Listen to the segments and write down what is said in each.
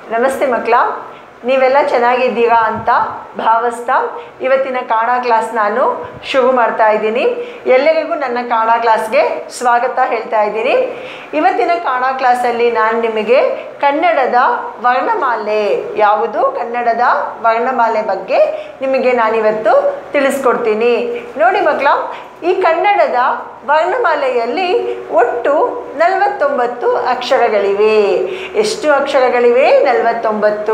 ನಮಸ್ತೆ ಮಕ್ಕಳ, ನೀವೆಲ್ಲ ಚೆನ್ನಾಗಿದ್ದೀರಾ ಅಂತ ಭಾವಿಸ್ತಾ ಇವತ್ತಿನ ಕನ್ನಡ ಕ್ಲಾಸ್ ನಾನು ಶುರು ಮಾಡ್ತಾ ಇದ್ದೀನಿ. ಎಲ್ಲರಿಗೂ ನನ್ನ ಕನ್ನಡ ಕ್ಲಾಸ್ಗೆ ಸ್ವಾಗತ ಹೇಳ್ತಾ ಇದ್ದೀನಿ. ಇವತ್ತಿನ ಕನ್ನಡ ಕ್ಲಾಸಲ್ಲಿ ನಾನು ನಿಮಗೆ ಕನ್ನಡದ ವರ್ಣಮಾಲೆ ಯಾವುದು, ಕನ್ನಡದ ವರ್ಣಮಾಲೆ ಬಗ್ಗೆ ನಿಮಗೆ ನಾನಿವತ್ತು ತಿಳಿಸ್ಕೊಡ್ತೀನಿ. ನೋಡಿ ಮಕ್ಕಳ, ಈ ಕನ್ನಡದ ವರ್ಣಮಾಲೆಯಲ್ಲಿ ಒಟ್ಟು 49 ಅಕ್ಷರಗಳಿವೆ. ಎಷ್ಟು ಅಕ್ಷರಗಳಿವೆ? 49.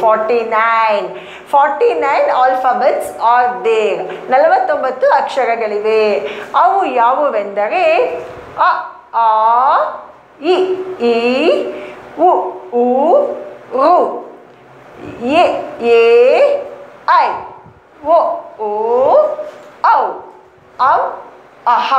49 ಆಲ್ಫಾಬೆಟ್ಸ್ ಆರ್ ದೇರ್. 49 ಅಕ್ಷರಗಳಿವೆ. ಅವು ಯಾವುವೆಂದರೆ ಅ, ಆ, ಇ, ಈ, ಉ, ಊ, ಋ, ಎ, ಐ, ಒ, ಓ, ಔ, ಅಂ, ಅಹ,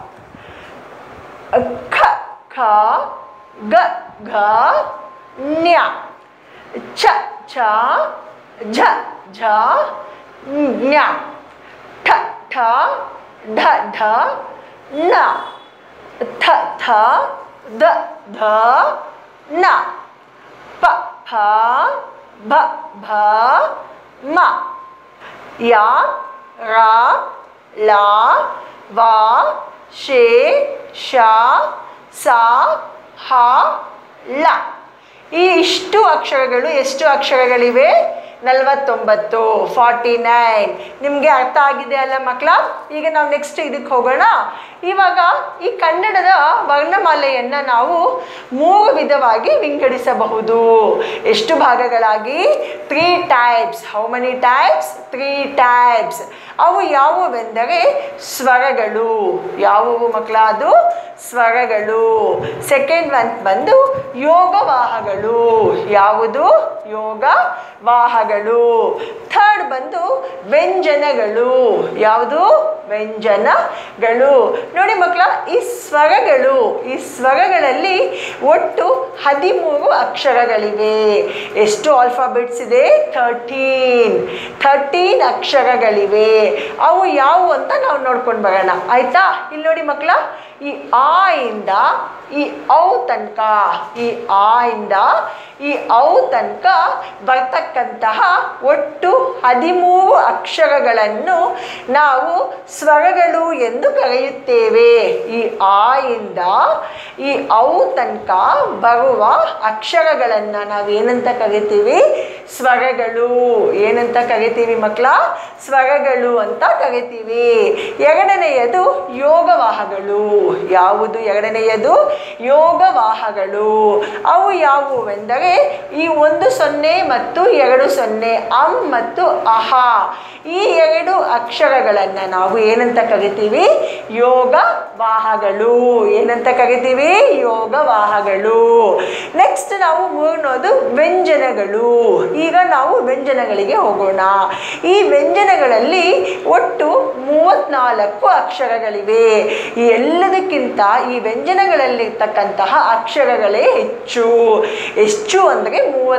ಖ, ಖ, ಗ, ಘ, ನ್ಯ, ಛ, ಛ, ಝ, ಝ, ಞ, ಠ, ಠ, ಢ, ಢ, ಣ, ಥ, ಥ, ದ, ಧ, ನ, ಪ, ಫ, ಭ, ಭ, ಮ, ಯ, ರ, ಲ, ವ, ಶೇ, ಶ, ಸ, ಹ, ಲ. ಈ ಇಷ್ಟು ಅಕ್ಷರಗಳು ಎಷ್ಟು ಅಕ್ಷರಗಳಿವೆ? 49. 49. ನಿಮಗೆ ಅರ್ಥ ಆಗಿದೆ ಅಲ್ಲ ಮಕ್ಕಳ? ಈಗ ನಾವು ನೆಕ್ಸ್ಟ್ ಇದಕ್ಕೆ ಹೋಗೋಣ. ಇವಾಗ ಈ ಕನ್ನಡದ ವರ್ಣಮಾಲೆಯನ್ನು ನಾವು 3 ವಿಧವಾಗಿ ವಿಂಗಡಿಸಬಹುದು. ಎಷ್ಟು ಭಾಗಗಳಾಗಿ? 3 types. How many types? 3 types. ಅವು ಯಾವುವೆಂದರೆ ಸ್ವರಗಳು. ಯಾವುವು ಮಕ್ಕಳ? ಅದು ಸ್ವರಗಳು. ಸೆಕೆಂಡ್ ಒನ್ ಬಂದು ಯೋಗವಾಹಗಳು. ಯಾವುದು? ಯೋಗವಾಹಗಳು. ಥರ್ಡ್ ಬಂದು ವ್ಯಂಜನಗಳು. ಯಾವುದು? ವ್ಯಂಜನಗಳು. ನೋಡಿ ಮಕ್ಕಳ, ಈ ಸ್ವರಗಳಲ್ಲಿ ಒಟ್ಟು 13 ಅಕ್ಷರಗಳಿವೆ. ಎಷ್ಟು ಆಲ್ಫಾಬೆಟ್ಸ್ ಇದೆ? 13 ಅಕ್ಷರಗಳಿವೆ. ಅವು ಯಾವುವು ಅಂತ ನಾವು ನೋಡ್ಕೊಂಡು ಬರೋಣ, ಆಯ್ತಾ? ಇಲ್ಲಿ ನೋಡಿ ಮಕ್ಕಳ, ಈ ಆ ಇಂದ ಈ ಔ ತನಕ, ಈ ಆ ಇಂದ ಈ ಔ ತನಕ ಬರ್ತಕ್ಕಂತಹ ಒಟ್ಟು 13 ಅಕ್ಷರಗಳನ್ನು ನಾವು ಸ್ವರಗಳು ಎಂದು ಕರೆಯುತ್ತೇವೆ. ಈ ಆ ಇಂದ ಈ ಔ ತನಕ ಬರುವ ಅಕ್ಷರಗಳನ್ನು ನಾವೇನಂತ ಕರಿತೀವಿ? ಸ್ವರಗಳು. ಏನಂತ ಕರಿತೀವಿ ಮಕ್ಕಳ? ಸ್ವರಗಳು ಅಂತ ಕರಿತೀವಿ. ಎರಡನೆಯದು ಯೋಗವಾಹಗಳು. ಯಾವುದು ಎರಡನೆಯದು? ಯೋಗವಾಹಗಳು. ಅವು ಯಾವುವೆಂದರೆ ಈ 10 ಮತ್ತು 20, ಅಂ ಮತ್ತು ಅಹ. ಈ 2 ಅಕ್ಷರಗಳನ್ನು ನಾವು ಏನಂತ ಕರಿತೀವಿ? ಯೋಗವಾಹಗಳು. ಏನಂತ ಕರಿತೀವಿ? ಯೋಗವಾಹಗಳು. ನೆಕ್ಸ್ಟ್ ನಾವು ಮೂರನೇದು ವ್ಯಂಜನಗಳು. ಈಗ ನಾವು ವ್ಯಂಜನಗಳಿಗೆ ಹೋಗೋಣ. ಈ ವ್ಯಂಜನಗಳಲ್ಲಿ ಒಟ್ಟು 34 ಅಕ್ಷರಗಳಿವೆ. ಈ ಎಲ್ಲದಕ್ಕಿಂತ ಈ ವ್ಯಂಜನಗಳಲ್ಲಿರ್ತಕ್ಕಂತಹ ಅಕ್ಷರಗಳೇ ಹೆಚ್ಚು. ಎಷ್ಟು ಅಂದರೆ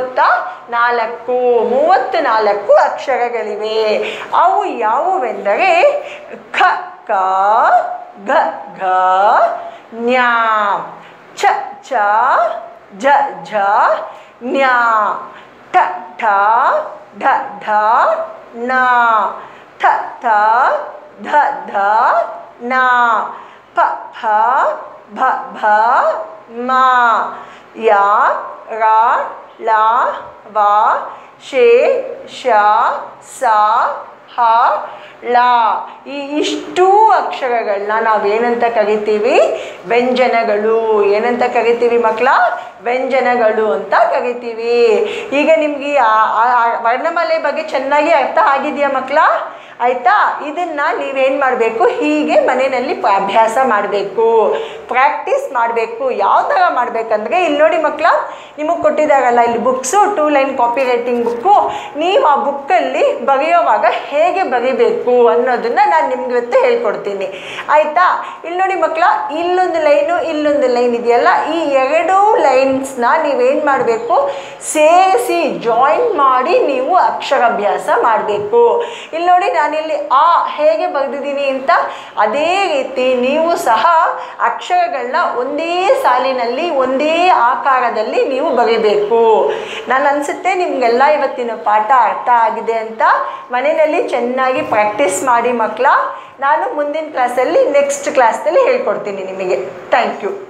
34 ಅಕ್ಷರಗಳಿವೆ. ಅವು ಯಾವುವೆಂದರೆ ಖ, ಕ, ಗ, ಘ, ನ್ಯ, ಛ, ಛ, ಝ, ಝ, ನ್ಯ, ಠ, ಠ, ಢ, ಢ, ಣ, ಥ, ಥ, ಧ, ಧ, ನ, ಪ, ಫ, ಭ, ಭ, ಮ, ಯ, ರ, ಲ, ವ, ಶೇ, ಶ, ಸ, ಹ, ಲ. ಈ ಇಷ್ಟೂ ಅಕ್ಷರಗಳನ್ನ ನಾವೇನಂತ ಕರಿತೀವಿ? ವ್ಯಂಜನಗಳು. ಏನಂತ ಕರಿತೀವಿ ಮಕ್ಕಳ? ವ್ಯಂಜನಗಳು ಅಂತ ಕರಿತೀವಿ. ಈಗ ನಿಮ್ಗೆ ವರ್ಣಮಾಲೆ ಬಗ್ಗೆ ಚೆನ್ನಾಗಿ ಅರ್ಥ ಆಗಿದೆಯಾ ಮಕ್ಕಳ? ಆಯಿತಾ? ಇದನ್ನು ನೀವೇನು ಮಾಡಬೇಕು? ಹೀಗೆ ಮನೆಯಲ್ಲಿ ಅಭ್ಯಾಸ ಮಾಡಬೇಕು, ಪ್ರಾಕ್ಟೀಸ್ ಮಾಡಬೇಕು. ಯಾವ ಥರ ಮಾಡಬೇಕಂದ್ರೆ, ಇಲ್ಲಿ ನೋಡಿ ಮಕ್ಕಳ, ನಿಮಗೆ ಕೊಟ್ಟಿದ್ದಾರಲ್ಲ ಇಲ್ಲಿ books, 2 line copy writing book. ನೀವು ಆ ಬುಕ್ಕಲ್ಲಿ ಬರೆಯೋವಾಗ ಹೇಗೆ ಬರಿಬೇಕು ಅನ್ನೋದನ್ನು ನಾನು ನಿಮ್ಗೆ ಇವತ್ತು ಹೇಳ್ಕೊಡ್ತೀನಿ, ಆಯಿತಾ? ಇಲ್ಲಿ ನೋಡಿ ಮಕ್ಕಳ, ಇಲ್ಲೊಂದು ಲೈನು ಇಲ್ಲೊಂದು ಲೈನ್ ಇದೆಯಲ್ಲ, ಈ 2 ಲೈನ್ಸ್ನ ನೀವೇನು ಮಾಡಬೇಕು? ಸೇರಿಸಿ ಜಾಯಿನ್ ಮಾಡಿ ನೀವು ಅಕ್ಷರಾಭ್ಯಾಸ ಮಾಡಬೇಕು. ಇಲ್ಲಿ ನೋಡಿ, ನಾನಿಲ್ಲಿ ಆ ಹೇಗೆ ಬರೆದಿದ್ದೀನಿ ಅಂತ ಅದೇ ರೀತಿ ನೀವು ಸಹ ಅಕ್ಷರಗಳನ್ನ ಒಂದೇ ಸಾಲಿನಲ್ಲಿ ಒಂದೇ ಆಕಾರದಲ್ಲಿ ನೀವು ಬರೀಬೇಕು. ನಾನು ಅನಿಸುತ್ತೆ ನಿಮಗೆಲ್ಲ ಇವತ್ತಿನ ಪಾಠ ಅರ್ಥ ಆಗಿದೆ ಅಂತ. ಮನೆಯಲ್ಲಿ ಚೆನ್ನಾಗಿ ಪ್ರಾಕ್ಟೀಸ್ ಮಾಡಿ ಮಕ್ಕಳ. ನಾನು ಮುಂದಿನ ಕ್ಲಾಸಲ್ಲಿ ನೆಕ್ಸ್ಟ್ ಕ್ಲಾಸ್ನಲ್ಲಿ ಹೇಳ್ಕೊಡ್ತೀನಿ ನಿಮಗೆ. Thank you.